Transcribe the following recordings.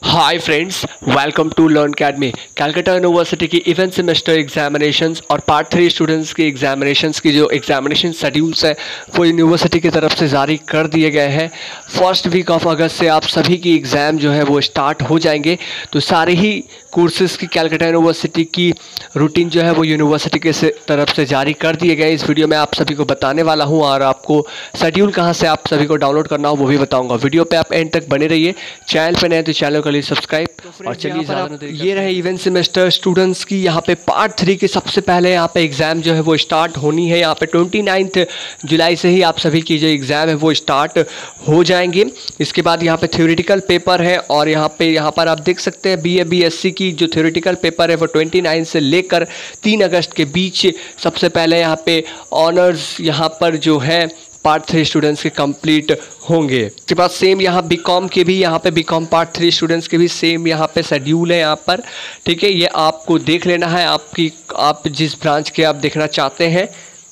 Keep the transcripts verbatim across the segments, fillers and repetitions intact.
Hi friends, welcome to learn academy. Calcutta university की even semester examinations और part three students की examinations की जो एग्जामिनेशन शेड्यूल्स है वो यूनिवर्सिटी की तरफ से जारी कर दिए गए हैं। फर्स्ट वीक ऑफ अगस्त से आप सभी की एग्ज़ाम जो है वो स्टार्ट हो जाएंगे। तो सारे ही कोर्सेज़ की कलकत्ता यूनिवर्सिटी की रूटीन जो है वो यूनिवर्सिटी के से तरफ से जारी कर दिए गए। इस वीडियो में आप सभी को बताने वाला हूँ और आपको शेड्यूल कहाँ से आप सभी को डाउनलोड करना हो वो भी बताऊँगा। वीडियो पे आप एंड तक बने रहिए। चैनल पे नए तो चैनल को लिए सब्सक्राइब। और चलिए ज़्यादा ये रहे इवेंट सेमेस्टर स्टूडेंट्स की यहाँ पे पार्ट थ्री के सबसे पहले यहाँ पे एग्ज़ाम जो है वो स्टार्ट होनी है। यहाँ पे ट्वेंटी नाइन्थ जुलाई से ही आप सभी की जो एग्ज़ाम है वो स्टार्ट हो जाएंगे। इसके बाद यहाँ पे थ्योरेटिकल पेपर है और यहाँ पे यहाँ पर आप देख सकते हैं B A B S C की जो थ्योरेटिकल पेपर है वो ट्वेंटी नाइन से लेकर तीन अगस्त के बीच सबसे पहले यहाँ पे ऑनर्स यहाँ पर जो है पार्ट थ्री स्टूडेंट्स के कंप्लीट होंगे। इसके बाद सेम यहाँ बीकॉम के भी यहाँ पे बीकॉम पार्ट थ्री स्टूडेंट्स के भी सेम यहाँ पे शेड्यूल है यहाँ पर। ठीक है, ये आपको देख लेना है आपकी आप जिस ब्रांच के आप देखना चाहते हैं।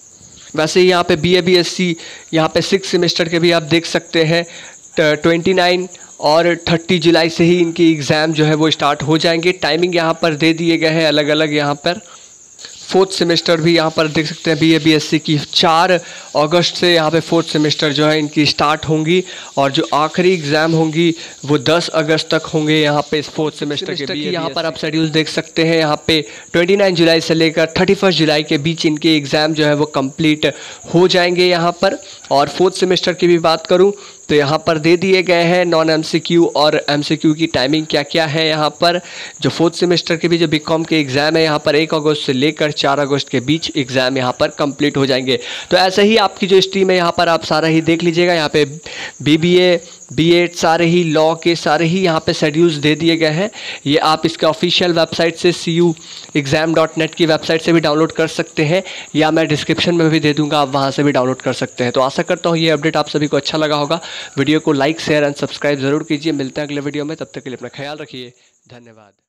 वैसे यहाँ पे B A B S C यहाँ पे सिक्स सेमेस्टर के भी आप देख सकते हैं। ट्वेंटी नाइन और थर्टी जुलाई से ही इनकी एग्ज़ाम जो है वो स्टार्ट हो जाएंगे। टाइमिंग यहाँ पर दे दिए गए हैं अलग अलग। यहाँ पर फोर्थ सेमेस्टर भी यहाँ पर देख सकते हैं B A B S C की चार अगस्त से यहाँ पे फोर्थ सेमेस्टर जो है इनकी स्टार्ट होंगी और जो आखिरी एग्ज़ाम होंगी वो दस अगस्त तक होंगे। यहाँ पे इस फोर्थ सेमेस्टर के भी यहाँ पर आप शेड्यूल देख सकते हैं। यहाँ पे उनतीस जुलाई से लेकर इकतीस जुलाई के बीच इनके एग्ज़ाम जो है वो कंप्लीट हो जाएंगे यहाँ पर। और फोर्थ सेमेस्टर की भी बात करूँ तो यहाँ पर दे दिए गए हैं नॉन एम सी क्यू और एम सी क्यू की टाइमिंग क्या क्या है। यहाँ पर जो फोर्थ सेमेस्टर के भी जो बीकॉम के एग्ज़ाम है यहाँ पर एक अगस्त से लेकर चार अगस्त के बीच एग्ज़ाम यहाँ पर कंप्लीट हो जाएंगे। तो ऐसे ही आपकी जो स्ट्रीम है यहाँ पर आप सारा ही देख लीजिएगा। यहाँ पे B B A B Ed सारे ही लॉ के सारे ही यहाँ पे शेड्यूल्स दे दिए गए हैं। ये आप इसके ऑफिशियल वेबसाइट से C U exam dot net की वेबसाइट से भी डाउनलोड कर सकते हैं या मैं डिस्क्रिप्शन में भी दे दूंगा, आप वहाँ से भी डाउनलोड कर सकते हैं। तो आशा करता हूँ ये अपडेट आप सभी को अच्छा लगा होगा। वीडियो को लाइक शेयर एंड सब्सक्राइब ज़रूर कीजिए। मिलते हैं अगले वीडियो में, तब तक के लिए अपना ख्याल रखिए। धन्यवाद।